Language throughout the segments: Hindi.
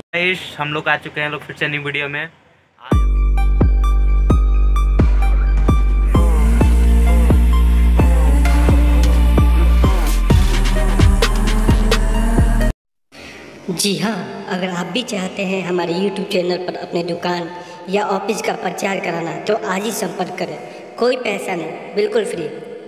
हम लोग आ चुके हैं लोग फिर से नई वीडियो में। जी हाँ, अगर आप भी चाहते हैं हमारे YouTube चैनल पर अपने दुकान या ऑफिस का प्रचार कराना तो आज ही संपर्क करें। कोई पैसा नहीं, बिल्कुल फ्री।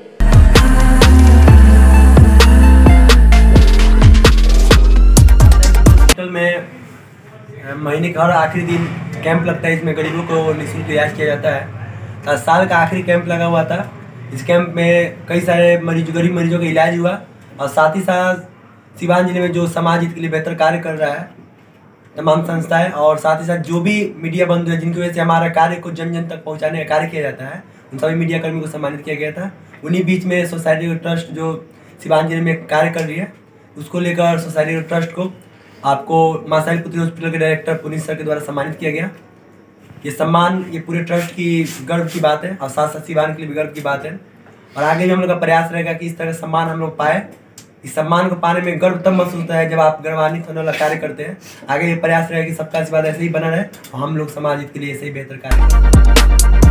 हॉस्पिटल में महीने का हर आखिरी दिन कैंप लगता है। इसमें गरीबों को निःशुल्क इलाज किया जाता है। साल का आखिरी कैंप लगा हुआ था। इस कैंप में कई सारे गरीब मरीजों का इलाज हुआ और साथ ही साथ सिवान जिले में जो समाज हित के लिए बेहतर कार्य कर रहा है तमाम संस्थाएं और साथ ही साथ जो भी मीडिया बंधु है जिनकी वजह से हमारा कार्य को जन जन तक पहुंचाने का कार्य किया जाता है, उन सभी मीडिया कर्मियों को सम्मानित किया गया था। उन्हीं बीच में सोसाइटी ट्रस्ट जो सिवान जिले में कार्य कर रही है उसको लेकर सोसाइटी ट्रस्ट को आपको मां शैलपुत्री हॉस्पिटल के डायरेक्टर पुनीत सर के द्वारा सम्मानित किया गया। ये सम्मान ये पूरे ट्रस्ट की गर्व की बात है और साथ साथ सिवान के लिए भी गर्व की बात है। और आगे भी हम लोग का प्रयास रहेगा कि इस तरह सम्मान हम लोग पाए। इस सम्मान को पाने में गर्व तब महसूस होता है जब आप गौरवान्वित होने वाला कार्य करते हैं। आगे ये प्रयास रहेगा कि सबका आशीर्वाद ऐसे ही बना रहे और हम लोग समाज हित के लिए ऐसे ही बेहतर कार्य करें।